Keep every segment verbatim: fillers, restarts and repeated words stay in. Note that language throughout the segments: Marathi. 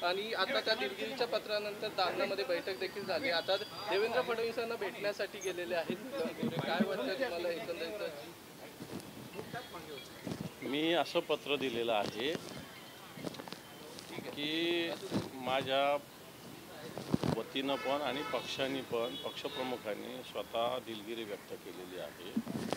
आणि आता त्या दिलगिरीच्या पत्रानंतर दालनामध्ये बैठक देखील झाली। आता देवेंद्र फडणवीसांना भेटण्यासाठी गेलेले आहेत नीलम गोरे, काय वाटतं तुम्हाला एकंदरीत? मी असं पत्र दिलेलं आहे की माझ्या वतीनं पण आणि पक्षांनी पण पक्षप्रमुखांनी स्वतः दिलगिरी व्यक्त केलेली आहे।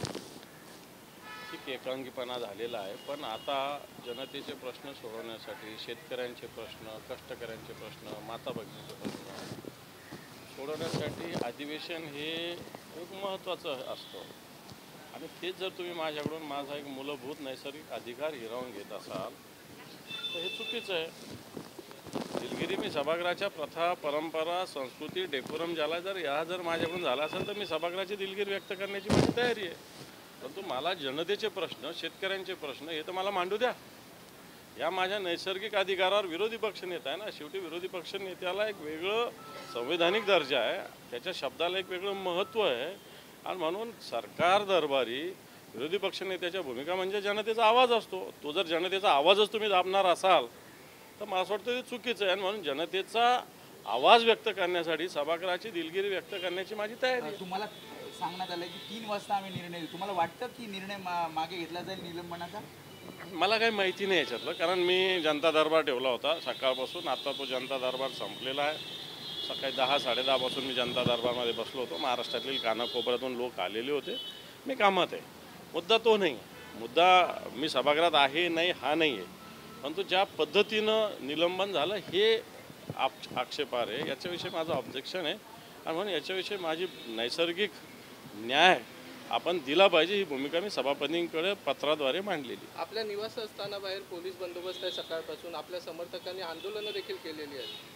ठीक एकांगीपणा झालेला आहे, पण आता जनतेचे प्रश्न सोडवण्यासाठी शेतकऱ्यांचे प्रश्न, कष्टकऱ्यांचे प्रश्न, माता भगिनीचे प्रश्न सोडवण्यासाठी अधिवेशन हे एक महत्त्वाचं असतं आणि तेच जर तुम्ही माझ्याकडून माझा एक मूलभूत नैसर्गिक अधिकार हिरावून घेत असाल तर हे चुकीचं आहे। दिलगिरी मी सभागृहाच्या प्रथा, परंपरा, संस्कृती, डेकोरम ज्याला जर या जर माझ्याकडून झाला असेल तर मी सभागृहाची दिलगिरी व्यक्त करण्याची माझी तयारी आहे, परंतु मला जनतेचे प्रश्न, शेतकऱ्यांचे प्रश्न हे तर मला मांडू द्या। या माझ्या नैसर्गिक अधिकारावर विरोधी पक्षनेता आहे ना, शेवटी विरोधी पक्षनेत्याला एक वेगळं संवैधानिक दर्जा आहे, त्याच्या शब्दाला एक वेगळं महत्त्व आहे आणि म्हणून सरकार दरबारी विरोधी पक्षनेत्याच्या भूमिका म्हणजे जनतेचा आवाज असतो। तो जर जनतेचा आवाजच तुम्ही दाबणार असाल तर मला असं वाटतं ते चुकीचं आहे आणि म्हणून जनतेचा आवाज व्यक्त करण्यासाठी सभागृहाची दिलगिरी व्यक्त करण्याची माझी तयारी आहे। तुम्हाला सांगण्यात आलं की तीन वाजता आम्ही निर्णय घेऊ, तुम्हाला वाटतं की निर्णय मागे घेतला जाईल निलंबनाचा? मला काही माहिती नाही याच्यातलं, कारण मी जनता दरबार ठेवला होता सकाळपासून, आता तो जनता दरबार संपलेला आहे। सकाळी दहा साडेदहापासून मी जनता दरबारमध्ये बसलो होतो, महाराष्ट्रातील कानाकोपऱ्यातून लोक आलेले होते, मी कामात आहे। मुद्दा तो नाही, मुद्दा मी सभागृहात आहे नाही हा नाही आहे, परंतु ज्या पद्धतीनं निलंबन झालं हे आप आक्षेपार्ह आहे, याच्याविषयी माझं ऑब्जेक्शन आहे आणि म्हणून याच्याविषयी माझी नैसर्गिक न्याय आपण दिला पाहिजे ही भूमिका मी सभापतींकडे पत्राद्वारे मांडलेली। आपल्या निवासस्थानाबाहेर पोलीस बंदोबस्त आहे सकाळपासून, आपल्या समर्थकांनी आंदोलनं देखील केलेली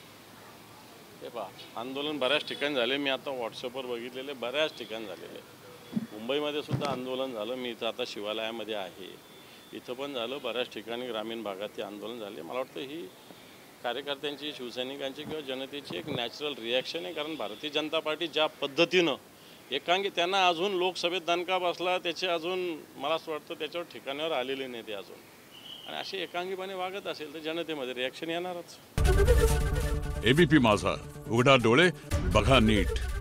आहेत। हे पहा, आंदोलन बऱ्याच ठिकाणी झाले, मी आता व्हॉट्सअपवर बघितलेले बऱ्याच ठिकाणी झालेले। मुंबईमध्ये सुद्धा आंदोलन झालं, मी इथं आता शिवालयामध्ये आहे, इथं पण झालं, बऱ्याच ठिकाणी ग्रामीण भागात ते आंदोलन झाले। मला वाटतं ही कार्यकर्त्यांची, शिवसैनिकांची किंवा जनतेची एक नॅचरल रिॲक्शन आहे, कारण भारतीय जनता पार्टी ज्या पद्धतीनं एकांगी त्यांना अजून लोकसभेत दणका बसला, त्याचे अजून मला असं वाटतं त्याच्यावर ठिकाणावर आलेले नाही ते अजून, आणि अशी एकांगीपणे वागत असेल तर जनतेमध्ये रिॲक्शन येणारच। एबीपी माझा, उघडा डोळे बघा नीट।